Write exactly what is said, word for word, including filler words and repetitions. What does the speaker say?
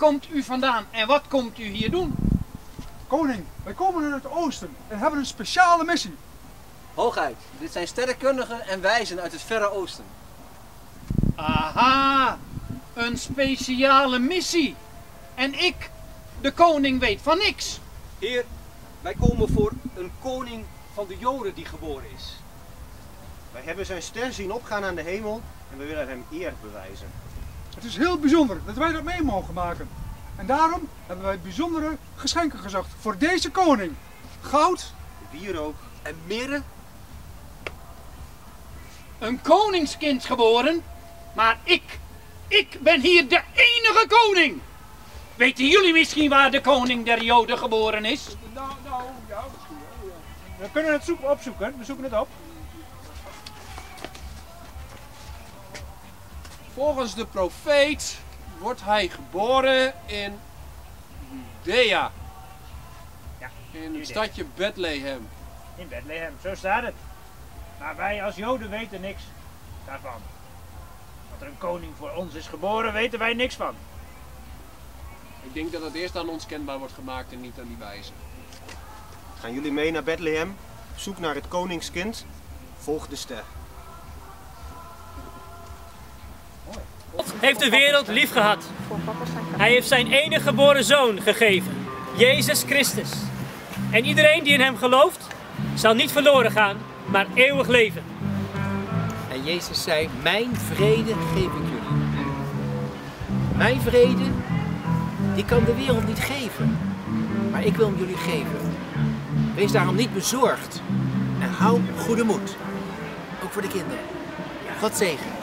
komt u vandaan en wat komt u hier doen? Koning, wij komen uit het oosten en hebben een speciale missie. Hoogheid, dit zijn sterrenkundigen en wijzen uit het verre oosten. Aha, een speciale missie. En ik, de koning, weet van niks. Heer, wij komen voor een koning van de Joden die geboren is. Wij hebben zijn ster zien opgaan aan de hemel en we willen hem eer bewijzen. Het is heel bijzonder dat wij dat mee mogen maken. En daarom hebben wij bijzondere geschenken gezocht voor deze koning. Goud, wierook en mirre. Een koningskind geboren, maar ik, ik ben hier de enige koning. Weten jullie misschien waar de koning der Joden geboren is? Nou, nou, ja, misschien wel, ja. We kunnen het zoeken, opzoeken, we zoeken het op. Volgens de profeet wordt hij geboren in Judea. Ja, in het Judea. stadje Bethlehem. In Bethlehem, zo staat het. Maar wij als Joden weten niks daarvan. Dat er een koning voor ons is geboren, weten wij niks van. Ik denk dat het eerst aan ons kenbaar wordt gemaakt en niet aan die wijzen. Gaan jullie mee naar Bethlehem? Op zoek naar het koningskind? Volg de ster. God heeft de wereld lief gehad. Hij heeft zijn enige geboren zoon gegeven, Jezus Christus. En iedereen die in hem gelooft, zal niet verloren gaan, maar eeuwig leven. En Jezus zei, mijn vrede geef ik jullie. Mijn vrede, die kan de wereld niet geven. Maar ik wil hem jullie geven. Wees daarom niet bezorgd. En hou goede moed. Ook voor de kinderen. God zegen.